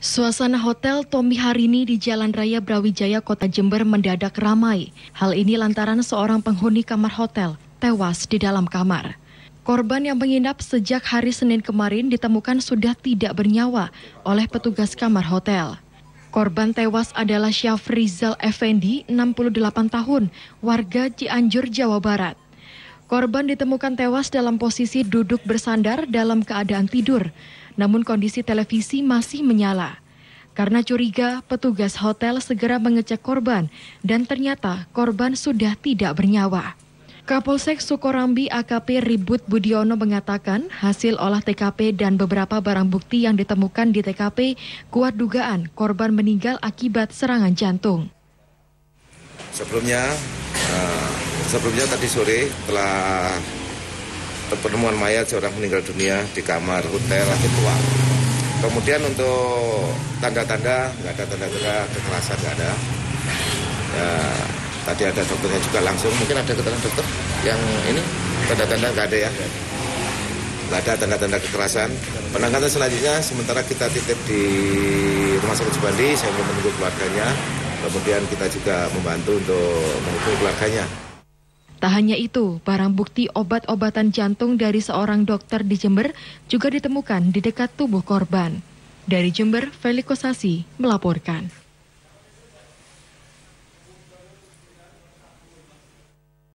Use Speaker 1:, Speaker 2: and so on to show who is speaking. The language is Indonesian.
Speaker 1: Suasana hotel Tommy Harini di Jalan Raya Brawijaya, Kota Jember mendadak ramai. Hal ini lantaran seorang penghuni kamar hotel tewas di dalam kamar. Korban yang menginap sejak hari Senin kemarin ditemukan sudah tidak bernyawa oleh petugas kamar hotel. Korban tewas adalah Syafrizal Effendi, 68 tahun, warga Cianjur, Jawa Barat. Korban ditemukan tewas dalam posisi duduk bersandar dalam keadaan tidur, namun kondisi televisi masih menyala. Karena curiga, petugas hotel segera mengecek korban dan ternyata korban sudah tidak bernyawa. Kapolsek Sukorambi AKP Ribut Budiono mengatakan hasil olah TKP dan beberapa barang bukti yang ditemukan di TKP kuat dugaan korban meninggal akibat serangan jantung.
Speaker 2: Sebelumnya tadi sore telah penemuan mayat seorang meninggal dunia di kamar hotel Tua. Kemudian untuk tanda-tanda, nggak ada tanda-tanda kekerasan, nggak ada. Ya, tadi ada dokternya juga langsung, mungkin ada keterangan dokter yang ini tanda-tanda nggak ada ya. Nggak ada tanda-tanda kekerasan. Penanganan selanjutnya sementara kita titip di Rumah Sakit Subandi, saya menunggu keluarganya. Kemudian kita juga membantu untuk menghubungi keluarganya.
Speaker 1: Tak hanya itu, barang bukti obat-obatan jantung dari seorang dokter di Jember juga ditemukan di dekat tubuh korban. Dari Jember, Felikosasi melaporkan.